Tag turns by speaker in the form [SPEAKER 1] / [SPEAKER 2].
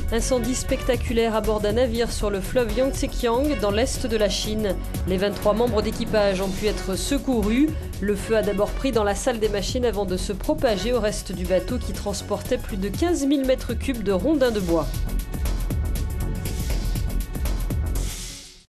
[SPEAKER 1] Incendie spectaculaire à bord d'un navire sur le fleuve Yangtze-Kiang dans l'est de la Chine. Les 23 membres d'équipage ont pu être secourus. Le feu a d'abord pris dans la salle des machines avant de se propager au reste du bateau qui transportait plus de 15 000 mètres cubes de rondins de bois.